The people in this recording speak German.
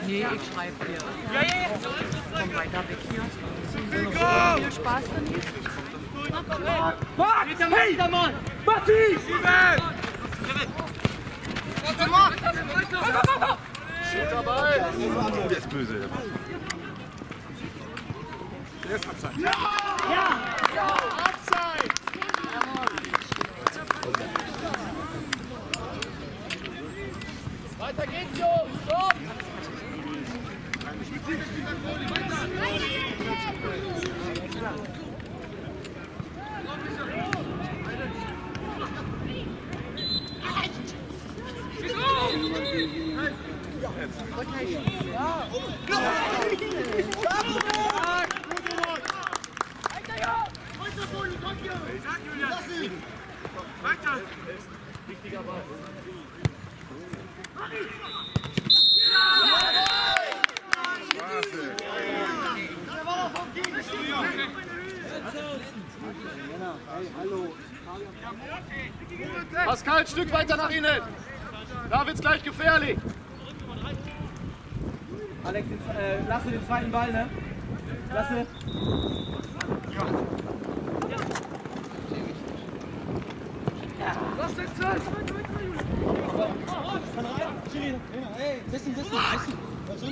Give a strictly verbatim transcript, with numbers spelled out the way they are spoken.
Nee, ich schreibe hier. Ja, ja, ja. Komm weiter weg hier. Viel Spaß dann hier. Max! Hey! Matti! Dabei! Der ist böse. Der ist Abseits. Ja! Ja! Abseits! Weiter geht's, Jungs! Stopp! Weiter! Wichtiger Ball. Pascal, ein Stück weiter nach innen. Da wird's gleich gefährlich. Alex, äh, lasse den zweiten Ball, ne? Lasse. Ja. Lass den Zeit! Hey, setzen, setzen, setzen.